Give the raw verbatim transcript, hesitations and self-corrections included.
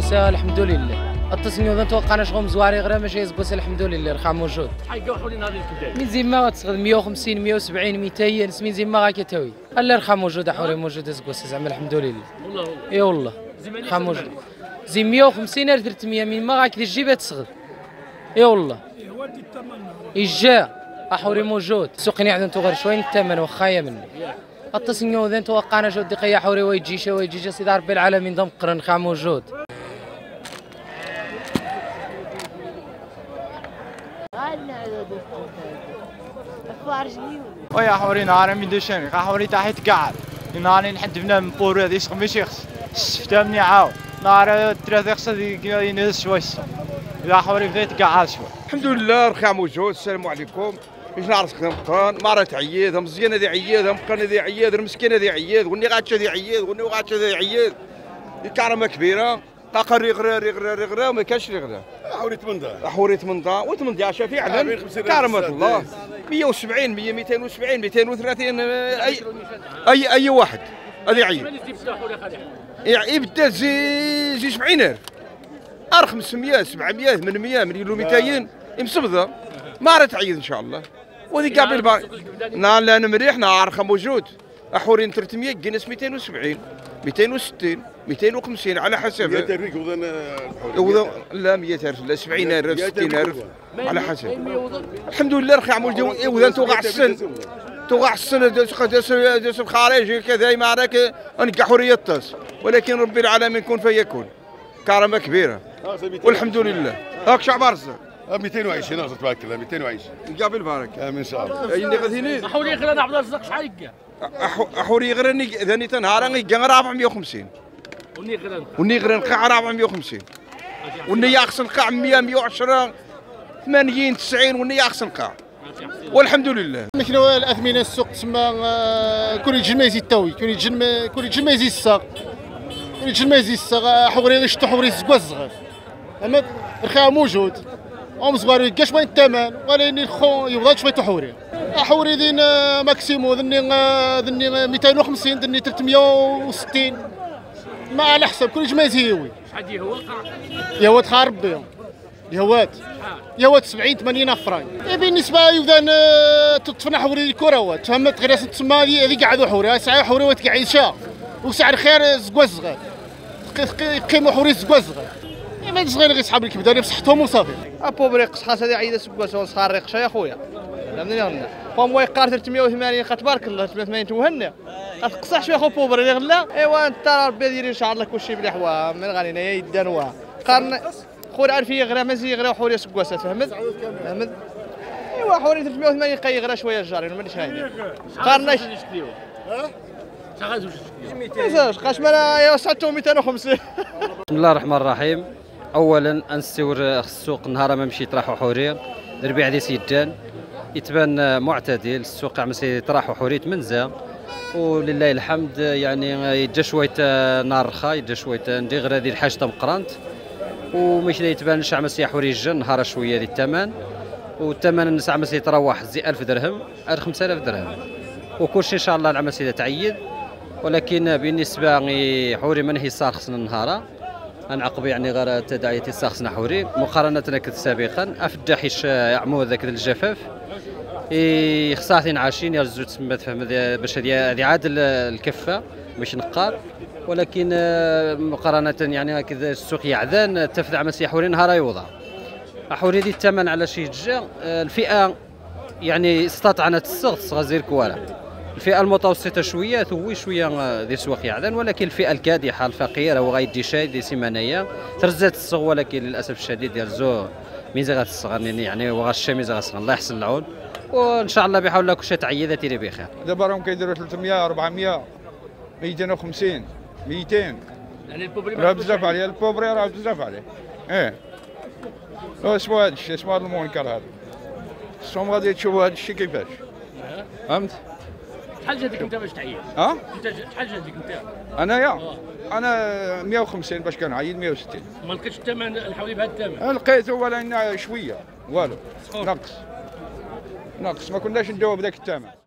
زكوسه الحمد لله. التصنيع ذا توقعنا شغل مزواري غير ماشي زكوسه الحمد لله رخا موجود. حيقوا حولين هذه الكبدات. من زيما تسغد مية وخمسين مية وسبعين ميتين سمين زيما غا كتاوي. الا رخا موجود حوري موجود زكوسه زعما الحمد لله. والله والله. اي والله. رخا موجود. زي مية وخمسين الى ثلاثمية من ما غاك تجيبها تسغد. اي والله. إجا أحوري موجود سوقني عندنا تغير شوين الثمن وخايا مني التصنيع ذا توقعنا شو دقيقة حوري ويجيش ويجيش سيدي ربي العالمين ضم قرن خا موجود ويا حوري نهار من دشان حوري تحت قاعد نهار نحد بنا من بورو هذا يسقم شيخ شفته مني عاو نهار ثلاثة خصها ينهز شويس يا حوري بديت قاعد شوي الحمد لله رخا موجود. السلام عليكم. اش نعرف مقران مرة عياد مزيان هذه عياد مقران هذه عياد المسكين هذه عياد وني غاتش هذه عياد وني غاتش هذه عياد الكرمه كبيره قاقر ريغرا ريغرا ريغرا ما كاش ريغرا حوري ثمنطاش حوري ثمنطاش و ثمنطاش فعلا كرمه الله مية وسبعين مية ميتين وسبعين ميتين وثلاثين اي اي اي واحد هذه عياد يبدا زي زي سبعين ألف ار خمسمية سبعمية ثمانمية مليون ومئتين مصبده ما راه تعيد ان شاء الله وهذه كاع بالبار نعم لا انا مريح نعرف موجود احورين ثلاثمية جنس ميتين وسبعين ميتين وستين ميتين وخمسين على حسب مية ألف وذن لا مية ألف لا سبعين ألف ستين ألف على حسب الحمد لله رخي عمود وذا توقع السن توقع السن داس الخارج كذا ما راك انكح حوريه الطاس ولكن ربي العالمين كن فيكون كرمه كبيره والحمد لله هاك شعب ارزق ميتين وعشرين اغزر تبارك الله ميتين وعشرين قابل البركه امين ان شاء الله اي غاديين حولي غير نعبد رزق شحال احوري غير ثاني تنهار غي أربعمية وخمسين وني غير وني غير نقع أربعمية وخمسين وني ياخص نقع مية مية وعشرة ثمانين تسعين وني ياخص نقع والحمد لله. مثل الاثمنه السوق تسمى كل يجي ما يزيد تاوي كل يجي كل يجي ما يزيد الساق كل يجي ما يزيد الساق حوري غير شتو حوري زكوا الصغير اما الرخاء موجود ام صغار كاش بين الثمن ولكن الخو يبغى شويه تحوري حوري ذين ماكسيمو ذني ذني ميتين وخمسين ذني ثلاثمية وستين ما على حسب كل جماعه هيوي شحال هو يهوات خا ربي يهوات يهوات سبعين ثمانين فرانك بالنسبه يبدا تطفنا حوري الكروات فهمت غير تسمى هذه قاعد حوري ساعه حوري وتقعد شا وسعر خير زكوا صغير قيمه حوري زكوا صغير ما صغير غير صحاب الكبده بصحتهم وصافي ابوبريق خاص هذه عيده سكوس صغار ريقشه يا خويا فهمتني غنا قوم ويقار ثلاثمية وثمانين تبارك الله ثلاثمية وثمانين توهنا تقصح شويه خو بوبري غلا ايوا انت ربي يدير ان شاء الله كلشي مليح واه من غالينا يا يدانوا قارن خويا عارفين غير مازال غير حوري سكواسات فهمت فهمت ايوا حوري ثلاثمية وثمانين قي غير شويه الجارين مانيش هايدين قارناش ها شغال زوج قاش مالا يا سعتو ميتين وخمسين. بسم الله الرحمن الرحيم. اولا انستور السوق نهار ما مشيت راحوا حوري ربيع دي سيدان يتبان معتدل السوق عمسي طرح حوري تمنزا ولله الحمد يعني يجا شويه نار رخا يجا شويه ندي غير هذه الحاجه مقرانت ومشي يتبان عمسي حوري الجن نهار شويه ديال الثمن والثمن الناس عمسي يتراوح زي ألف درهم على خمسة آلاف درهم وكلشي ان شاء الله العمسي تعيد ولكن بالنسبه حوري من هي صار خصنا النهار نعقب يعني غير تداعيات الساخسنا حوري مقارنه كذا سابقا افدا حيش يعمو ذاك الجفاف خصاثين عاشين يرزو تسمى تفهم باش هذه عاد الكفه مش نقار ولكن مقارنه يعني هكذا السوق يعذان تفدع مسيح حوري نهار يوضع حوري دي الثمن على شي جا الفئه يعني استطعنت الصغ صغير كوالا الفئه المتوسطه شويه ثوي شويه ذي سوق يعذن ولكن الفئه الكادحه الفقيره وغايدي شاي دي سيمانيه ترزات الصغ ولكن للاسف الشديد يرزو ميزه غتصغر يعني وغا ميزه غتصغر الله يحسن العون وان شاء الله بحول الله كلشي تعيدات تيري بخير. دابا راهم كيديروا ثلاثمية أربعمية ميتين وخمسين ميتين يعني البوبري راه بزاف عليه البوبري راه بزاف عليه ايه اسمو هذا الشيء اسمو هذا المنكر هذا الصوم غادي تشوفوا هذا الشيء كيفاش فهمت؟ شحال جاتك انت باش تعيد؟ ها؟ انت شحال جاتك انت؟ انايا انا مية وخمسين باش كنعيد مية وستين. ما لقيتش الثمن الحولي بهذا الثمن؟ لقيته ولكن شويه والو نقص نقص ما كناش ندوب بذاك الثمن.